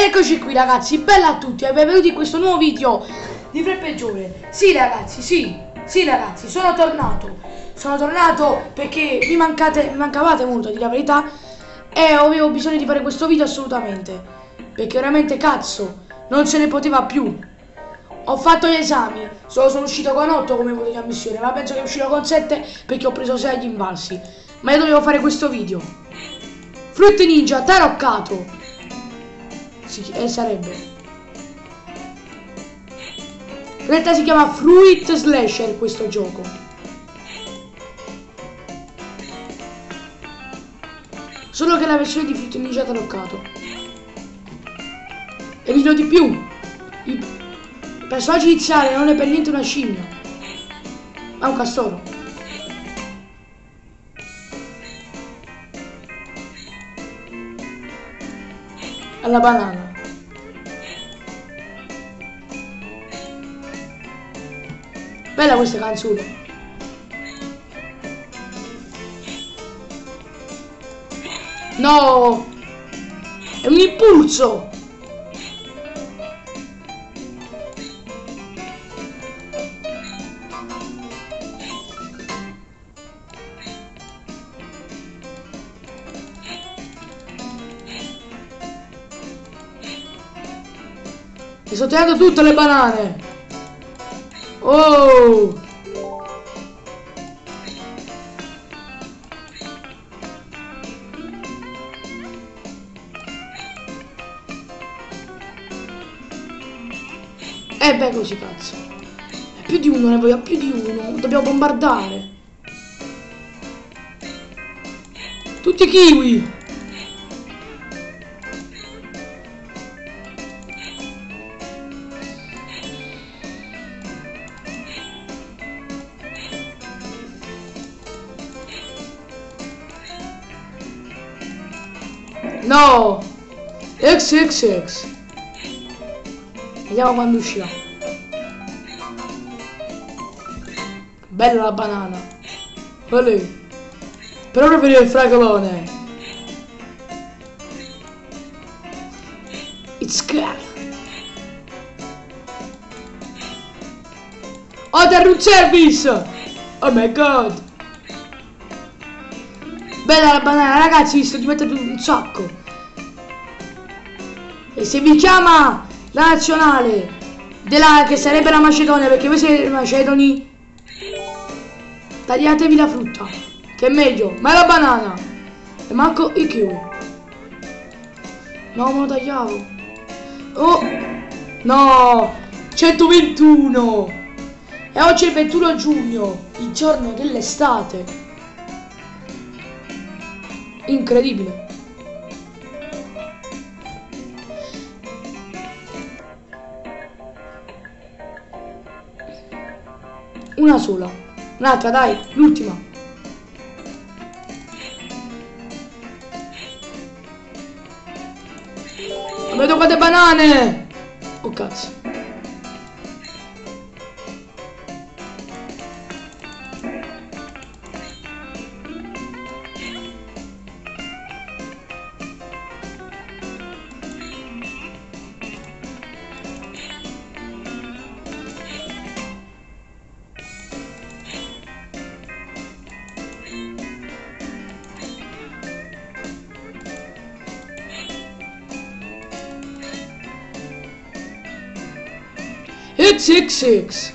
Eccoci qui ragazzi, bella a tutti e benvenuti in questo nuovo video di Fred Peggiore. Sì ragazzi, sì ragazzi, sono tornato perché mi mancavate molto, a dire la verità, e avevo bisogno di fare questo video assolutamente, perché veramente cazzo, non se ne poteva più. Ho fatto gli esami, sono uscito con 8 come voto di ammissione, ma penso che uscirò con 7 perché ho preso 6 agli invalsi. Ma io dovevo fare questo video. Fruit Ninja taroccato. Sarebbe. In realtà si chiama Fruit Slasher questo gioco. Solo che è la versione di Fruit Ninja taroccato. E vi dirò di più. Il personaggio iniziale non è per niente una scimmia, ma è un castoro. Alla banana. Bella questa canzone. No! È un impulso! Mi sto tirando tutte le banane! Oh! Beh, così cazzo. Più di uno, ne voglio più di uno. Dobbiamo bombardare. Tutti i kiwi. No! XXX. Vediamo quando uscirà. Bella la banana. Olè. Però preferisco il fragolone. It's girl. Oh, the room service. Oh my god. Bella la banana, ragazzi, vi sto diventando un sacco. E se vi chiama la nazionale della che sarebbe la Macedonia, perché voi siete macedoni, tagliatevi la frutta, che è meglio, ma è la banana. E manco i kiwi. No, me lo tagliavo. Oh no, 121. E oggi è il 21 giugno, il giorno dell'estate. Incredibile. Una sola. Un'altra, dai, l'ultima. Non vedo quante banane! Oh cazzo. XXX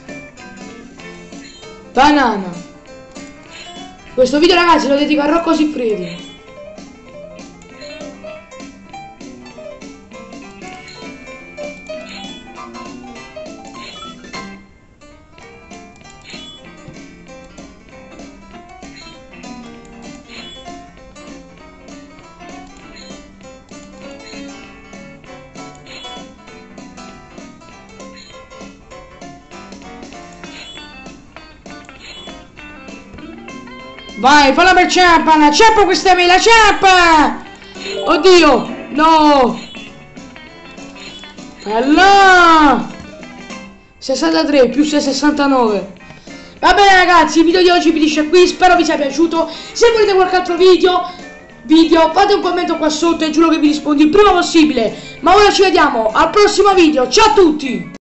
banana. Questo video ragazzi lo dedico a Rocco Siffredi. Vai, falla per ciampa, ciampa questa mela, ciampa! Oddio, no! Bella! 63 più 69. Va bene ragazzi, il video di oggi finisce qui, spero vi sia piaciuto. Se volete qualche altro video video, fate un commento qua sotto e giuro che vi rispondo il prima possibile. Ma ora ci vediamo al prossimo video, ciao a tutti!